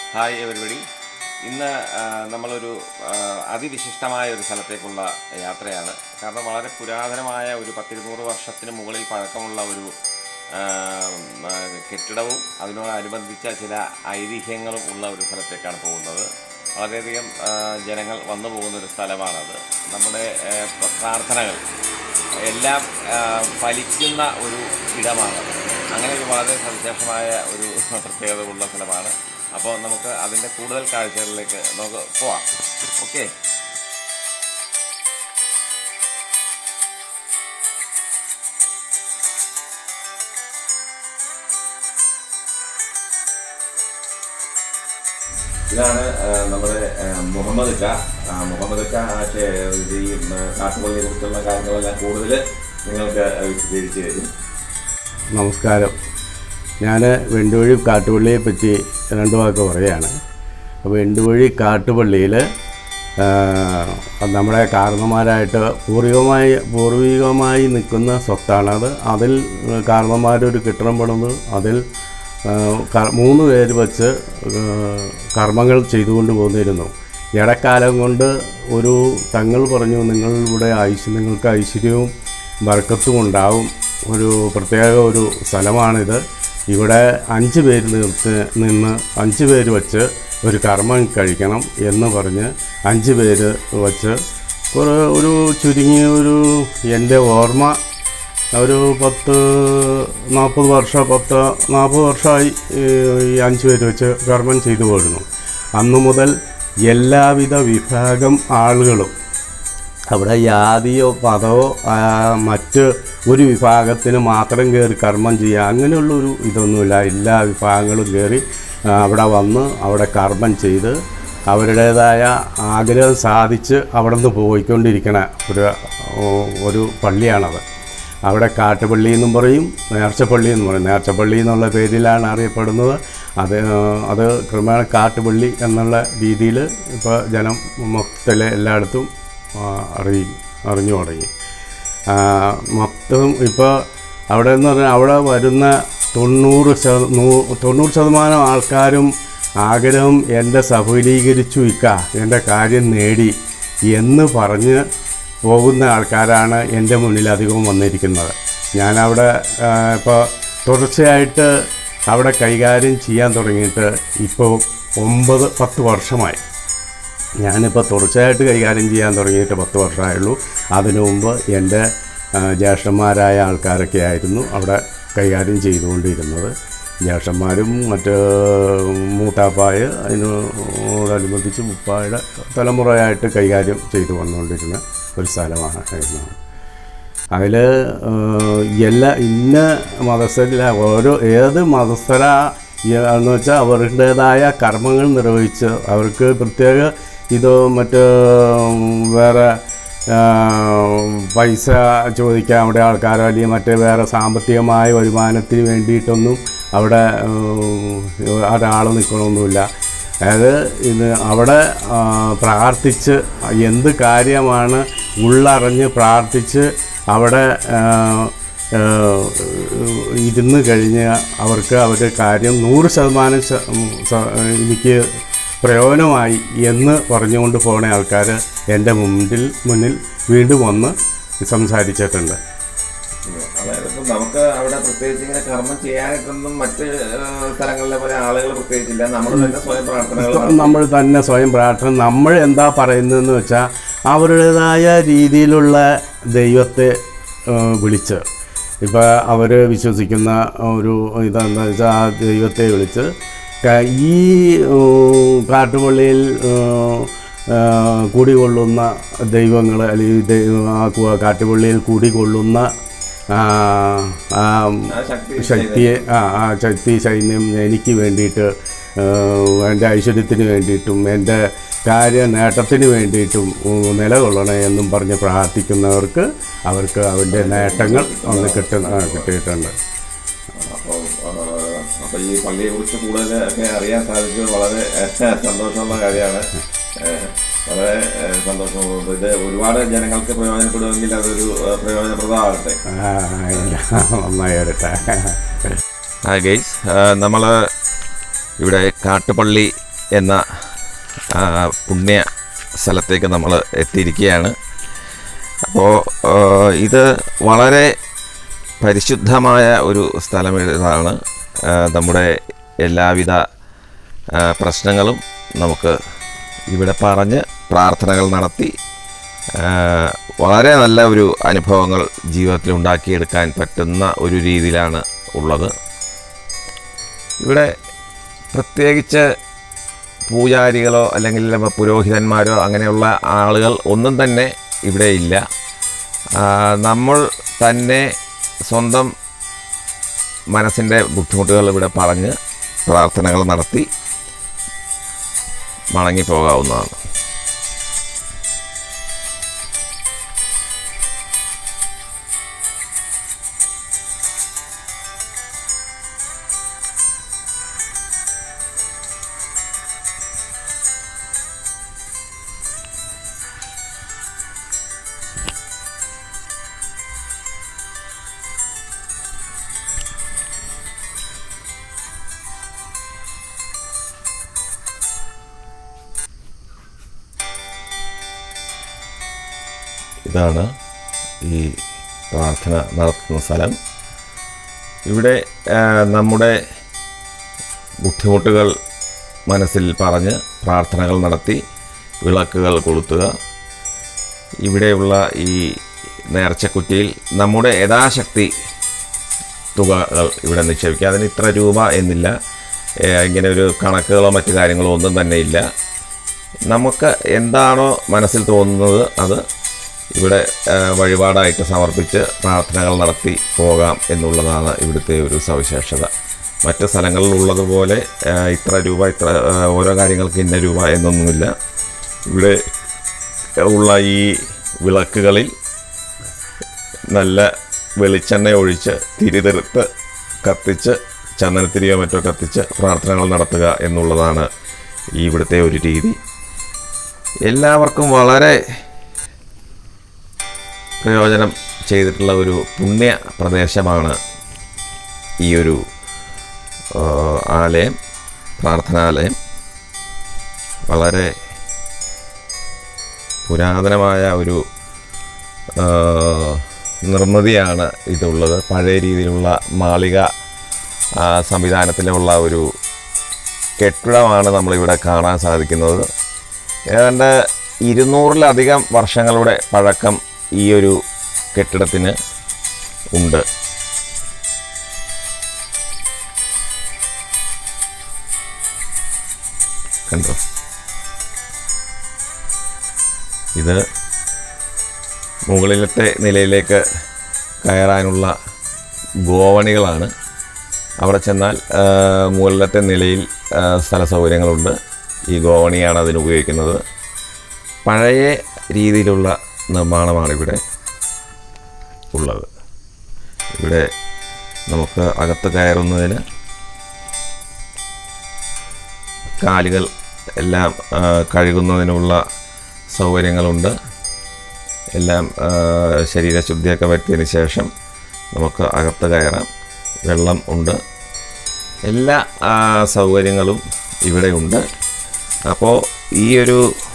Hi everybody. ഇന്ന് നമ്മളൊരു അതിവിശിഷ്ടമായ ഒരു സ്ഥലത്തേക്കുള്ള യാത്രയാണ്. കാരണം വളരെ പുരാതനമായ ഒരു 100-200 വർഷത്തിന് മുകളിൽ പഴക്കമുള്ള ഒരു കെട്ടിടവും അതിനോടനുബന്ധിച്ച ചില ഐതിഹ്യങ്ങളും ഉള്ള ഒരു സ്ഥലത്തേക്കാണ് പോകുന്നത്. വളരെയധികം ജനങ്ങൾ വന്നു പോകുന്നൊരു സ്ഥലമാണത്. നമ്മുടെ പ്രാർത്ഥനകൾ എല്ലാം ഫലിക്കുന്ന ഒരു ഇടമാണത്. അങ്ങനെ ഒരു വളരെ സവിശേഷമായ ഒരു പ്രത്യേകത ഉള്ള സ്ഥലമാണ്. അപ്പോൾ നമുക്ക് അതിൻ്റെ കൂടുതൽ കാഴ്ചകളിലേക്ക് നമുക്ക് പോവാം. ഓക്കെ. ഇതാണ് നമ്മുടെ മുഹമ്മദ് ഖാ. ഈ കാട്ടുപള്ളിയെ കുറിച്ചുള്ള കാര്യങ്ങളെല്ലാം കൂടുതൽ നിങ്ങൾക്ക് വിശദീകരിച്ച് തരും. നമസ്കാരം. ഞാൻ വെണ്ടുവഴി കാട്ടുപള്ളിയെ പറ്റി 2 വാക്ക് പറയുകയാണ്. അപ്പോൾ വെണ്ടുവഴി കാട്ടുപള്ളിയിൽ നമ്മുടെ കാരണന്മാരായിട്ട് പൂർവികമായി നിൽക്കുന്ന സ്വത്താണത്. അതിൽ കാരണന്മാരൊരു കെട്ടിടം പണിത് അതിൽ 3 പേര് വച്ച് കർമ്മങ്ങൾ ചെയ്തുകൊണ്ട് പോന്നിരുന്നു. ഇടക്കാലം കൊണ്ട് ഒരു തങ്ങൾ പറഞ്ഞു, നിങ്ങൾക്ക് ഐശ്വര്യവും ബർക്കത്തും ഉണ്ടാവും. ഒരു പ്രത്യേക ഒരു സ്ഥലമാണിത്. ഇവിടെ 5 പേര് നിന്ന് 5 പേര് വച്ച് ഒരു കർമ്മം കഴിക്കണം എന്ന് പറഞ്ഞ് 5 പേര് വച്ച് ഒരു ചുരുങ്ങിയ എൻ്റെ ഓർമ്മ ഒരു 40 വർഷമായി ഈ 5 പേര് വെച്ച് കർമ്മം ചെയ്തു പോരുന്നു. അന്നു മുതൽ എല്ലാവിധ വിഭാഗം ആളുകളും അവിടെ ജാതിയോ മതമോ മറ്റ് ഒരു വിഭാഗത്തിന് മാത്രം കയറി കർമ്മം ചെയ്യുക അങ്ങനെയുള്ളൊരു ഇതൊന്നുമില്ല. എല്ലാ വിഭാഗങ്ങളും കയറി അവിടെ വന്ന് അവിടെ കർമ്മം ചെയ്ത് അവരുടേതായ ആഗ്രഹം സാധിച്ച് അവിടെ നിന്ന് പോയിക്കൊണ്ടിരിക്കണ ഒരു പള്ളിയാണത്. അവിടെ കാട്ടുപള്ളി എന്നും പറയും, നേർച്ചപ്പള്ളി എന്നും പറയും. നേർച്ചപ്പള്ളി എന്നുള്ള പേരിലാണ് അറിയപ്പെടുന്നത്. അത് ക്രമേണ കാട്ടുപള്ളി എന്നുള്ള രീതിയിൽ ഇപ്പോൾ ജനം മൊത്തത്തിൽ എല്ലായിടത്തും അറിഞ്ഞു തുടങ്ങി. മൊത്തം ഇപ്പോൾ അവിടെ എന്ന് പറഞ്ഞാൽ അവിടെ വരുന്ന 90% ആൾക്കാരും ആഗ്രഹം എൻ്റെ സഫലീകരിച്ചു എൻ്റെ കാര്യം നേടി എന്ന് പറഞ്ഞ് പോകുന്ന ആൾക്കാരാണ് എൻ്റെ മുന്നിൽ അധികവും വന്നിരിക്കുന്നത്. ഞാനവിടെ ഇപ്പോൾ തുടർച്ചയായിട്ട് അവിടെ കൈകാര്യം ചെയ്യാൻ തുടങ്ങിയിട്ട് ഇപ്പോൾ 9-10 വർഷമായി. ഞാനിപ്പോൾ തുടർച്ചയായിട്ട് കൈകാര്യം ചെയ്യാൻ തുടങ്ങിയിട്ട് 10 വർഷമായുള്ളൂ. അതിനു മുമ്പ് എൻ്റെ ജ്യേഷ്ഠന്മാരായ ആൾക്കാരൊക്കെ ആയിരുന്നു അവിടെ കൈകാര്യം ചെയ്തുകൊണ്ടിരുന്നത്. ജ്യേഷ്ഠന്മാരും മറ്റ് മൂത്താപ്പായ അതിനോടനുബന്ധിച്ച് മുപ്പായുടെ തലമുറയായിട്ട് കൈകാര്യം ചെയ്തു വന്നുകൊണ്ടിരുന്ന ഒരു സ്ഥലമായിരുന്നു. അതിൽ ഇന്ന മതസ്ഥരില്ല, ഏത് മതസ്ഥരാന്ന് വെച്ചാൽ അവരുടേതായ കർമ്മങ്ങൾ നിർവഹിച്ച് അവർക്ക് പ്രത്യേക മറ്റ് വേറെ പൈസ ചോദിക്കാൻ അവിടെ ആൾക്കാരോ അല്ലെങ്കിൽ മറ്റേ വേറെ സാമ്പത്തികമായ വരുമാനത്തിന് വേണ്ടിയിട്ടൊന്നും അവിടെ ഒരാൾ നിൽക്കണമൊന്നുമില്ല. അതായത് അവിടെ പ്രാർത്ഥിച്ച് എന്ത് കാര്യമാണ് ഉള്ളറിഞ്ഞ് പ്രാർത്ഥിച്ച് അവിടെ ഇരുന്ന് കഴിഞ്ഞ് അവരുടെ കാര്യം 100% എനിക്ക് പ്രയോജനമായി എന്ന് പറഞ്ഞുകൊണ്ട് പോണ ആൾക്കാർ എൻ്റെ മുന്നിൽ വീണ്ടും വന്ന് സംസാരിച്ചിട്ടുണ്ട്. അതായത് ഇപ്പം നമുക്ക് അവിടെ പ്രത്യേകിച്ച് ഇങ്ങനെ കർമ്മം ചെയ്യാനായിട്ടൊന്നും മറ്റ് സ്ഥലങ്ങളിലെ പോലെ ആളുകൾ പ്രത്യേകിച്ചില്ല. നമ്മൾ തന്നെ സ്വയം പ്രാർത്ഥന നമ്മൾ എന്താ പറയുന്നതെന്ന് വെച്ചാൽ അവരുടേതായ രീതിയിലുള്ള ദൈവത്തെ വിളിച്ച്, ഇപ്പോൾ അവർ വിശ്വസിക്കുന്ന ഒരു ഇതെന്താ വെച്ചാൽ ആ ദൈവത്തെ വിളിച്ച് ഈ കാട്ടുപള്ളിയിൽ കൂടികൊള്ളുന്ന ദൈവങ്ങൾ അല്ലെങ്കിൽ കാട്ടുപള്ളിയിൽ കൂടികൊള്ളുന്ന ശക്തി സൈന്യം എനിക്ക് വേണ്ടിയിട്ട് എൻ്റെ ഐശ്വര്യത്തിന് വേണ്ടിയിട്ടും എൻ്റെ നേട്ടത്തിന് വേണ്ടിയിട്ടും നിലകൊള്ളണേ എന്നും പറഞ്ഞ് പ്രാർത്ഥിക്കുന്നവർക്ക് അവർക്ക് അവൻ്റെ നേട്ടങ്ങൾ കിട്ടിയിട്ടുണ്ട്. അപ്പോൾ ഈ പള്ളിയെക്കുറിച്ച് കൂടുതലൊക്കെ അറിയാൻ സാധിച്ചത് വളരെ സന്തോഷമുള്ള കാര്യമാണ്. വളരെ സന്തോഷമുള്ളത്. ഇത് ഒരുപാട് ജനങ്ങൾക്ക് പ്രയോജനപ്പെടുമെങ്കിൽ അതൊരു പ്രയോജനപ്രദമാകട്ടെ. നന്നായി. ഗൈസ്, നമ്മൾ ഇവിടെ കാട്ടുപള്ളി എന്ന പുണ്യ സ്ഥലത്തേക്ക് നമ്മൾ എത്തിയിരിക്കുകയാണ്. അപ്പോൾ ഇത് വളരെ പരിശുദ്ധമായ ഒരു സ്ഥലം. ഇതാണ് നമ്മുടെ എല്ലാവിധ പ്രശ്നങ്ങളും നമുക്ക് ഇവിടെ പറഞ്ഞ് പ്രാർത്ഥനകൾ നടത്തി വളരെ നല്ല ഒരു അനുഭവങ്ങൾ ജീവിതത്തിൽ ഉണ്ടാക്കിയെടുക്കാൻ പറ്റുന്ന ഒരു രീതിയിലാണ് ഉള്ളത്. ഇവിടെ പ്രത്യേകിച്ച് പൂജാരികളോ അല്ലെങ്കിൽ പുരോഹിതന്മാരോ അങ്ങനെയുള്ള ആളുകൾ ഒന്നും തന്നെ ഇവിടെ ഇല്ല. നമ്മൾ തന്നെ സ്വന്തം മനസ്സിൻ്റെ ബുദ്ധിമുട്ടുകൾ ഇവിടെ പറഞ്ഞ് പ്രാർത്ഥനകൾ നടത്തി മടങ്ങിപ്പോകാവുന്നതാണ്. ഇതാണ് ഈ പ്രാർത്ഥന നടത്തുന്ന സ്ഥലം. ഇവിടെ നമ്മുടെ ബുദ്ധിമുട്ടുകൾ മനസ്സിൽ പറഞ്ഞ് പ്രാർത്ഥനകൾ നടത്തി വിളക്കുകൾ കൊളുത്തുക. ഇവിടെയുള്ള ഈ നേർച്ചക്കുറ്റിയിൽ നമ്മുടെ യഥാശക്തി തുകകൾ ഇവിടെ നിക്ഷേപിക്കുക. അതിന് ഇത്ര രൂപ എന്നില്ല, ഇങ്ങനെ ഒരു കണക്കുകളോ മറ്റു കാര്യങ്ങളോ ഒന്നും തന്നെ ഇല്ല. നമുക്ക് എന്താണോ മനസ്സിൽ തോന്നുന്നത് അത് ഇവിടെ വഴിപാടായിട്ട് സമർപ്പിച്ച് പ്രാർത്ഥനകൾ നടത്തി പോകാം എന്നുള്ളതാണ് ഇവിടുത്തെ ഒരു സവിശേഷത. മറ്റ് സ്ഥലങ്ങളിലുള്ളതുപോലെ ഇത്ര രൂപ, ഇത്ര ഓരോ കാര്യങ്ങൾക്ക് ഇന്ന രൂപ എന്നൊന്നുമില്ല. ഇവിടെ ഉള്ള ഈ വിളക്കുകളിൽ നല്ല വെളിച്ചെണ്ണ ഒഴിച്ച് തിരിതെടുത്ത് കത്തിച്ച് ചന്ദനത്തിരിയോ മറ്റോ കത്തിച്ച് പ്രാർത്ഥനകൾ നടത്തുക എന്നുള്ളതാണ് ഇവിടുത്തെ ഒരു രീതി. എല്ലാവർക്കും വളരെ പ്രയോജനം ചെയ്തിട്ടുള്ള ഒരു പുണ്യ പ്രദേശമാണ് ഈ ഒരു ആലയം, പ്രാർത്ഥനാലയം. വളരെ പുരാതനമായ ഒരു നിർമ്മിതിയാണ് ഇതുള്ളത്. പഴയ രീതിയിലുള്ള മാളിക സംവിധാനത്തിലുള്ള ഒരു കെട്ടിടമാണ് നമ്മളിവിടെ കാണാൻ സാധിക്കുന്നത്. ഏതാണ്ട് 200-ലധികം വർഷങ്ങളുടെ പഴക്കം ഈ ഒരു കെട്ടിടത്തിന് ഉണ്ട്. കണ്ടോ, ഇത് മുകളിലത്തെ നിലയിലേക്ക് കയറാനുള്ള ഗോവണികളാണ്. അവിടെ ചെന്നാൽ മുകളിലത്തെ നിലയിൽ സ്ഥല സൗകര്യങ്ങളുണ്ട്. ഈ ഗോവണിയാണ് അതിന് ഉപയോഗിക്കുന്നത്. പഴയ രീതിയിലുള്ള നിർമ്മാണമാണ് ഇവിടെ ഉള്ളത്. ഇവിടെ നമുക്ക് അകത്ത് കയറുന്നതിന് കാലുകൾ എല്ലാം കഴുകുന്നതിനുള്ള സൗകര്യങ്ങളുണ്ട്. എല്ലാം ശരീരശുദ്ധിയൊക്കെ വരുത്തിയതിന് ശേഷം നമുക്ക് അകത്ത് കയറാം. വെള്ളം ഉണ്ട്. എല്ലാ സൗകര്യങ്ങളും ഇവിടെയുണ്ട്. അപ്പോൾ ഈ ഒരു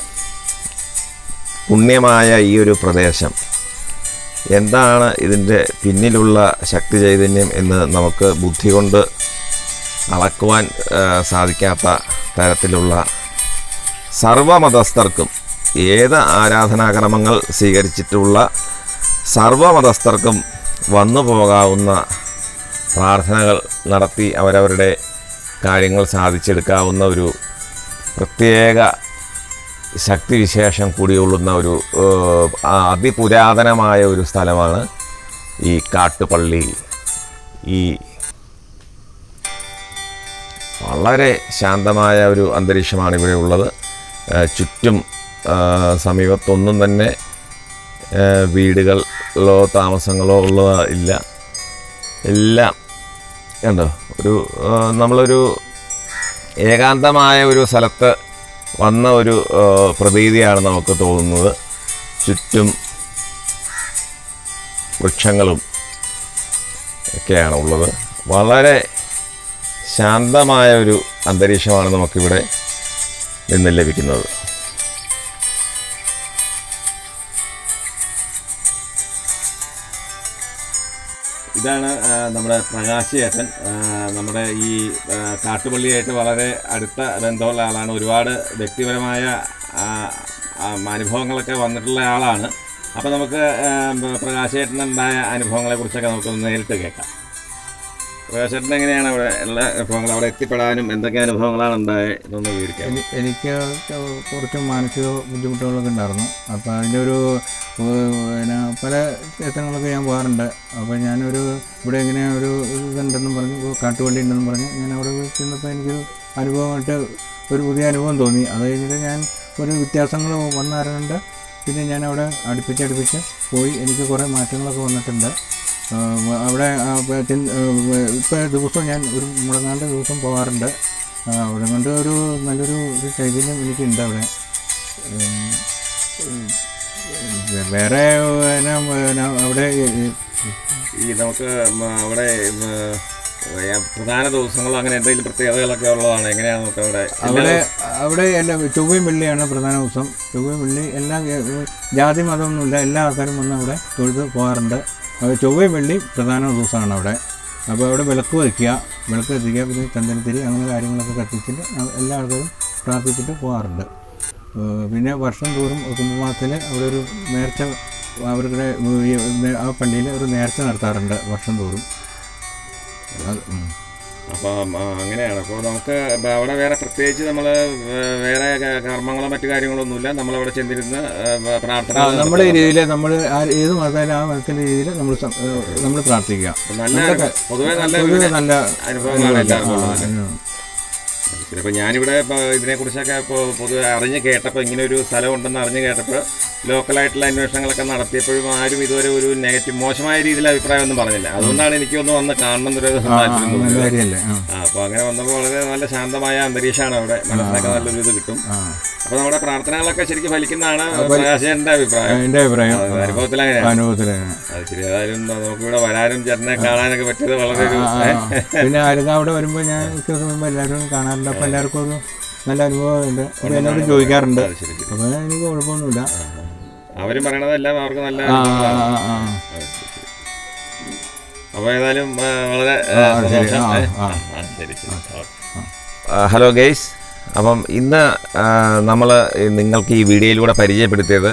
പുണ്യമായ ഈ ഒരു പ്രദേശം എന്താണ് ഇതിൻ്റെ പിന്നിലുള്ള ശക്തി ചൈതന്യം എന്ന് നമുക്ക് ബുദ്ധി കൊണ്ട് അളക്കുവാൻ സാധിക്കാത്ത തരത്തിലുള്ള സർവമതസ്ഥർക്കും, ഏത് ആരാധനാക്രമങ്ങൾ സ്വീകരിച്ചിട്ടുള്ള സർവമതസ്ഥർക്കും വന്നു പോകാവുന്ന പ്രാർത്ഥനകൾ നടത്തി അവരവരുടെ കാര്യങ്ങൾ സാധിച്ചെടുക്കാവുന്ന ഒരു പ്രത്യേക ശക്തിവിശേഷം കൂടിയുള്ളുന്ന ഒരു അതിപുരാതനമായ ഒരു സ്ഥലമാണ് ഈ കാട്ടുപള്ളി. ഈ വളരെ ശാന്തമായ ഒരു അന്തരീക്ഷമാണ് ഇവിടെ ഉള്ളത്. ചുറ്റും സമീപത്തൊന്നും തന്നെ വീടുകളോ താമസങ്ങളോ ഇല്ല. എല്ലാം കണ്ടോ, നമ്മളൊരു ഏകാന്തമായ ഒരു സ്ഥലത്ത് വന്ന ഒരു പ്രതീതിയാണ് നമുക്ക് തോന്നുന്നത്. ചുറ്റും വൃക്ഷങ്ങളും ഒക്കെയാണ് ഉള്ളത്. വളരെ ശാന്തമായ ഒരു അന്തരീക്ഷമാണ് നമുക്കിവിടെ നിന്ന് ലഭിക്കുന്നത്. ഇതാണ് നമ്മുടെ പ്രകാശ് ചേട്ടൻ. നമ്മുടെ ഈ കാട്ടുപള്ളിയായിട്ട് വളരെ അടുത്ത ബന്ധമുള്ള ആളാണ്. ഒരുപാട് വ്യക്തിപരമായ അനുഭവങ്ങളൊക്കെ വന്നിട്ടുള്ള ആളാണ്. അപ്പോൾ നമുക്ക് പ്രകാശ് ചേട്ടനുണ്ടായ അനുഭവങ്ങളെക്കുറിച്ചൊക്കെ നമുക്കൊന്ന് നേരിട്ട് കേൾക്കാം. പ്രകാശ് ചേട്ടൻ എങ്ങനെയാണ് അവിടെ ഉള്ള അനുഭവങ്ങൾ, അവിടെ എത്തിപ്പെടാനും എന്തൊക്കെ അനുഭവങ്ങളാണ് ഉണ്ടായതെന്ന് വിവരിക്കാം. എനിക്ക് കുറച്ച് മാനസിക ബുദ്ധിമുട്ടുകളൊക്കെ ഉണ്ടായിരുന്നു. അപ്പോൾ അതിൻ്റെ ഒരു പിന്നെ പല ക്ഷേത്രങ്ങളൊക്കെ ഞാൻ പോകാറുണ്ട്. അപ്പോൾ ഞാനൊരു ഇവിടെ ഇങ്ങനെ ഒരു ഇതുണ്ടെന്നും പറഞ്ഞു, കാട്ടുവള്ളി ഉണ്ടെന്നും പറഞ്ഞ് ഞാൻ അവിടെ ചെന്നപ്പോൾ എനിക്കൊരു അനുഭവമായിട്ട് ഒരു പുതിയ അനുഭവം തോന്നി. അത് കഴിഞ്ഞിട്ട് ഞാൻ ഒരു വ്യത്യാസങ്ങൾ വന്നറിഞ്ഞിട്ട് പിന്നെ ഞാൻ അവിടെ അടുപ്പിച്ച് പോയി. എനിക്ക് കുറേ മാറ്റങ്ങളൊക്കെ വന്നിട്ടുണ്ട്. അവിടെ ഇപ്പോൾ ദിവസവും ഞാൻ ഒരു മുടങ്ങാണ്ട് ദിവസം പോകാറുണ്ട്. അവിടെ കൊണ്ട് നല്ലൊരു ചൈതന്യം എനിക്കുണ്ട് അവിടെ. വേറെ അവിടെ ഈ നമുക്ക് അവിടെ പ്രധാന ദിവസങ്ങളോ അങ്ങനെ എന്തെങ്കിലും പ്രത്യേകതകളൊക്കെ ഉള്ളതാണ്? എങ്ങനെയാണ് നമുക്ക് അവിടെ എല്ലാ ചൊവ്വയും വെള്ളിയാണ് പ്രധാന ദിവസം. ചൊവ്വയും വെള്ളി എല്ലാ ജാതി മതമൊന്നുമില്ല, എല്ലാ ആൾക്കാരും വന്ന് അവിടെ തൊഴുത് പോകാറുണ്ട്. ചൊവ്വയും വെള്ളി പ്രധാന ദിവസമാണ് അവിടെ. അപ്പോൾ അവിടെ വിളക്ക് എത്തിക്കുക, പിന്നെ ചന്ദനത്തിരി അങ്ങനെ കാര്യങ്ങളൊക്കെ കത്തിച്ചിട്ട് എല്ലാ ആൾക്കാരും പ്രാർത്ഥിച്ചിട്ട് പോകാറുണ്ട്. പിന്നെ വർഷം തോറും കുംഭമാസത്തിൽ അവിടെ ഒരു നേർച്ച, അവരുടെ ആ പള്ളിയിൽ ഒരു നേർച്ച നടത്താറുണ്ട് വർഷം തോറും. അപ്പം അങ്ങനെയാണ്. അപ്പോൾ നമുക്ക് അവിടെ വേറെ പ്രത്യേകിച്ച് നമ്മൾ വേറെ കർമ്മങ്ങളോ മറ്റു കാര്യങ്ങളൊന്നുമില്ല. നമ്മളവിടെ ചെന്നിരുന്ന് പ്രാർത്ഥന നമ്മുടെ രീതിയിൽ നമ്മൾ ഏത് മതത്തിലും ആ മതത്തിൻ്റെ രീതിയിൽ നമ്മൾ പ്രാർത്ഥിക്കുക. പൊതുവെ നല്ല അനുഭവങ്ങളാണ് എല്ലാവർക്കും. അപ്പോൾ ഞാനിവിടെ ഇതിനെക്കുറിച്ചൊക്കെ ഇപ്പോൾ പൊതുവെ അറിഞ്ഞ് കേട്ടപ്പോൾ, ഇങ്ങനെ ഒരു സ്ഥലം ഉണ്ടെന്ന് അറിഞ്ഞ് കേട്ടപ്പോൾ ലോക്കലായിട്ടുള്ള അന്വേഷണങ്ങളൊക്കെ നടത്തിയപ്പോഴും ആരും ഇതുവരെ ഒരു നെഗറ്റീവ് മോശമായ രീതിയിൽ അഭിപ്രായമൊന്നും പറഞ്ഞില്ല. അതുകൊണ്ടാണ് എനിക്കൊന്ന് വന്ന് കാണണം എന്നൊരു താല്പര്യം തോന്നിയത്. അപ്പോൾ അങ്ങനെ വന്നപ്പോൾ വളരെ നല്ല ശാന്തമായ അന്തരീക്ഷമാണ് അവിടെ. മനസ്സിനൊക്കെ നല്ലൊരു ഇത് കിട്ടും. അപ്പോൾ നമ്മുടെ പ്രാർത്ഥനകളൊക്കെ ശരിക്കും ഫലിക്കുന്നതാണ് പ്രകാശന്റെ അഭിപ്രായം. അനുഭവത്തിൽ അങ്ങനെയാണ്. അത് ശരി. ഏതായാലും നമുക്കിവിടെ വരാനും ചേട്ടനെ കാണാനൊക്കെ പറ്റിയത് വളരെ പിന്നെ അവിടെ വരുമ്പോൾ ഞാൻ എല്ലാവരും കാണാറുണ്ട്. അപ്പോൾ എല്ലാവർക്കും ഒരു നല്ല അനുഭവമുണ്ട്. അപ്പോൾ എല്ലാവരും ചോദിക്കാറുണ്ട്. അപ്പോൾ എനിക്ക് കുഴപ്പമൊന്നുമില്ല. അവരും പറയണതെല്ലാം അവർക്ക് നല്ല. അപ്പോൾ ഏതായാലും വളരെ ശരി. ഹലോ ഗൈസ്, അപ്പം ഇന്ന് നമ്മൾ നിങ്ങൾക്ക് ഈ വീഡിയോയിലൂടെ പരിചയപ്പെടുത്തിയത്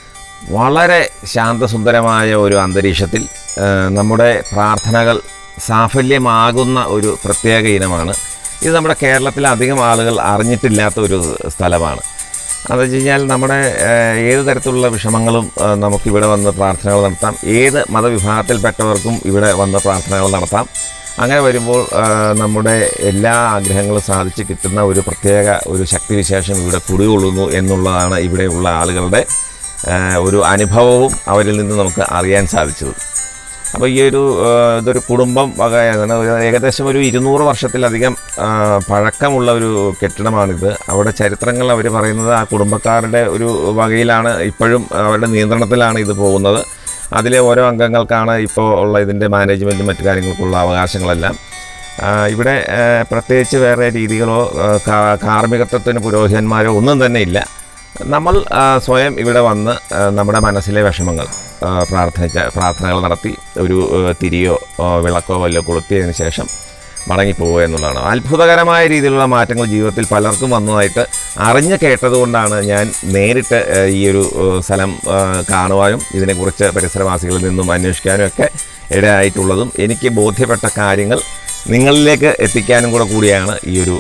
വളരെ ശാന്തസുന്ദരമായ ഒരു അന്തരീക്ഷത്തിൽ നമ്മുടെ പ്രാർത്ഥനകൾ സാഫല്യമാകുന്ന ഒരു പ്രത്യേക ഇനമാണ്. ഇത് നമ്മുടെ കേരളത്തിലെ അധികം ആളുകൾ അറിഞ്ഞിട്ടില്ലാത്ത ഒരു സ്ഥലമാണ്. അതെന്ന് വെച്ച് കഴിഞ്ഞാൽ നമ്മുടെ ഏത് തരത്തിലുള്ള വിഷമങ്ങളും നമുക്കിവിടെ വന്ന് പ്രാർത്ഥനകൾ നടത്താം. ഏത് മതവിഭാഗത്തിൽപ്പെട്ടവർക്കും ഇവിടെ വന്ന് പ്രാർത്ഥനകൾ നടത്താം. അങ്ങനെ വരുമ്പോൾ നമ്മുടെ എല്ലാ ആഗ്രഹങ്ങളും സാധിച്ച് കിട്ടുന്ന ഒരു പ്രത്യേക ഒരു ശക്തിവിശേഷം ഇവിടെ കുടികൊള്ളുന്നു എന്നുള്ളതാണ് ഇവിടെയുള്ള ആളുകളുടെ ഒരു അനുഭവവും അവരിൽ നിന്ന് നമുക്ക് അറിയാൻ സാധിച്ചത്. അപ്പോൾ ഈ ഇതൊരു കുടുംബം വകയാണ്. ഏകദേശം ഒരു 200 വർഷത്തിലധികം പഴക്കമുള്ള ഒരു കെട്ടിടമാണിത്. അവിടെ ചരിത്രങ്ങൾ അവർ പറയുന്നത് ആ കുടുംബക്കാരുടെ ഒരു വകയിലാണ്, ഇപ്പോഴും അവരുടെ നിയന്ത്രണത്തിലാണ് ഇത് പോകുന്നത്. അതിലെ ഓരോ അംഗങ്ങൾക്കാണ് ഇപ്പോൾ ഉള്ള ഇതിൻ്റെ മാനേജ്മെൻറ്റും മറ്റു കാര്യങ്ങൾക്കുള്ള അവകാശങ്ങളെല്ലാം. ഇവിടെ പ്രത്യേകിച്ച് വേറെ രീതികളോ കാർമ്മികത്വത്തിന് പുരോഹിതന്മാരോ ഒന്നും തന്നെ ഇല്ല. നമ്മൾ സ്വയം ഇവിടെ വന്ന് നമ്മുടെ മനസ്സിലെ വിഷമങ്ങൾ പ്രാർത്ഥനകൾ നടത്തി ഒരു തിരിയോ വിളക്കോ വല്ലോ കൊളുത്തിയതിന് ശേഷം മടങ്ങിപ്പോവുക എന്നുള്ളതാണ്. അത്ഭുതകരമായ രീതിയിലുള്ള മാറ്റങ്ങൾ ജീവിതത്തിൽ പലർക്കും വന്നതായിട്ട് അറിഞ്ഞ് കേട്ടതുകൊണ്ടാണ് ഞാൻ നേരിട്ട് ഈ ഒരു സ്ഥലം കാണുവാനും ഇതിനെക്കുറിച്ച് പരിസരവാസികളിൽ നിന്നും അന്വേഷിക്കാനും ഒക്കെ ഇടയായിട്ടുള്ളതും എനിക്ക് ബോധ്യപ്പെട്ട കാര്യങ്ങൾ നിങ്ങളിലേക്ക് എത്തിക്കാനും കൂടിയാണ് ഈ ഒരു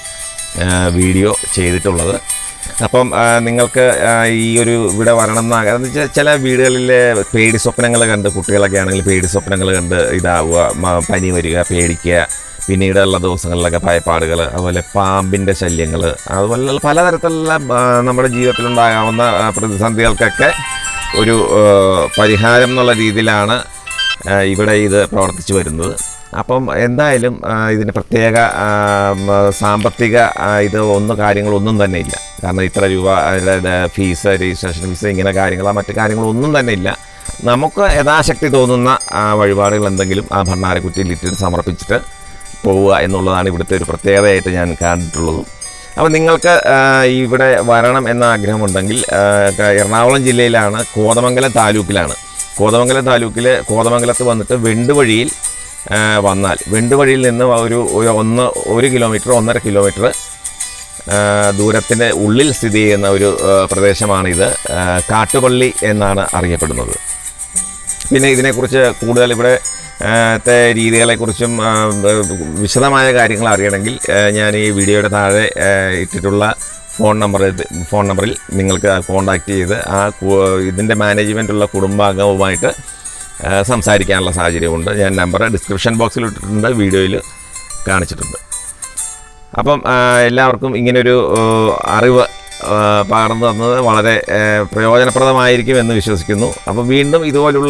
വീഡിയോ ചെയ്തിട്ടുള്ളത്. അപ്പം നിങ്ങൾക്ക് ഈ ഒരു ഇവിടെ വരണം എന്ന് വെച്ചാൽ ചില വീടുകളിലെ പേടി സ്വപ്നങ്ങൾ കണ്ട്, കുട്ടികളൊക്കെ ആണെങ്കിൽ പേടി സ്വപ്നങ്ങൾ കണ്ട് ഇതാവുക, പനി വരിക, പേടിക്കുക, പിന്നീടുള്ള ദിവസങ്ങളിലൊക്കെ ഭയപ്പാടുകൾ, അതുപോലെ പാമ്പിൻ്റെ ശല്യങ്ങൾ, അതുപോലെ പലതരത്തിലുള്ള നമ്മുടെ ജീവിതത്തിലുണ്ടാകാവുന്ന പ്രതിസന്ധികൾക്കൊക്കെ ഒരു പരിഹാരം എന്നുള്ള രീതിയിലാണ് ഇവിടെ ഇത് പ്രവർത്തിച്ചു വരുന്നത്. അപ്പം എന്തായാലും ഇതിന് പ്രത്യേക സാമ്പത്തിക കാര്യങ്ങളൊന്നും തന്നെ ഇല്ല. കാരണം ഇത്ര രൂപ ഫീസ്, രജിസ്ട്രേഷൻ ഫീസ്, ഇങ്ങനെ മറ്റു കാര്യങ്ങളൊന്നും തന്നെ ഇല്ല. നമുക്ക് യഥാശക്തി തോന്നുന്ന വഴിപാടുകൾ എന്തെങ്കിലും ആ ഭണ്ഡാരക്കുറ്റിയിൽ ഇട്ടിട്ട് സമർപ്പിച്ചിട്ട് പോവുക എന്നുള്ളതാണ് ഇവിടുത്തെ ഒരു പ്രത്യേകതയായിട്ട് ഞാൻ കണ്ടിട്ടുള്ളതും. അപ്പോൾ നിങ്ങൾക്ക് ഇവിടെ വരണം എന്ന ആഗ്രഹമുണ്ടെങ്കിൽ എറണാകുളം ജില്ലയിലാണ്, കോതമംഗലം താലൂക്കിലാണ്. കോതമംഗലം താലൂക്കിൽ കോതമംഗലത്ത് വന്നിട്ട് വെണ്ടുവഴിയിൽ വന്നാൽ, വെണ്ടുവഴിയിൽ നിന്ന് ഒരു 1 കിലോമീറ്റർ 1.5 കിലോമീറ്റർ ദൂരത്തിൻ്റെ ഉള്ളിൽ സ്ഥിതി ചെയ്യുന്ന ഒരു പ്രദേശമാണിത്. കാട്ടുപള്ളി എന്നാണ് അറിയപ്പെടുന്നത്. പിന്നെ ഇതിനെക്കുറിച്ച് കൂടുതൽ ഇവിടെ രീതികളെക്കുറിച്ചും വിശദമായ കാര്യങ്ങൾ അറിയണമെങ്കിൽ ഞാൻ ഈ വീഡിയോയുടെ താഴെ ഇട്ടിട്ടുള്ള ഫോൺ നമ്പറിൽ നിങ്ങൾക്ക് കോൺടാക്റ്റ് ചെയ്ത് ഇതിൻ്റെ മാനേജ്മെൻറ്റുള്ള കുടുംബാംഗവുമായിട്ട് സംസാരിക്കാനുള്ള സാഹചര്യമുണ്ട്. ഞാൻ നമ്പർ ഡിസ്ക്രിപ്ഷൻ ബോക്സിൽ ഇട്ടിട്ടുണ്ട്, വീഡിയോയിൽ കാണിച്ചിട്ടുണ്ട്. അപ്പം എല്ലാവർക്കും ഇങ്ങനൊരു അറിവ് പകർന്നു തന്നത് വളരെ പ്രയോജനപ്രദമായിരിക്കും എന്ന് വിശ്വസിക്കുന്നു. അപ്പോൾ വീണ്ടും ഇതുപോലുള്ള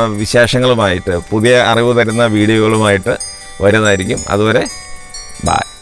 വിശേഷങ്ങളുമായിട്ട്, പുതിയ അറിവ് തരുന്ന വീഡിയോകളുമായിട്ട് വരുന്നതായിരിക്കും. അതുവരെ ബൈ.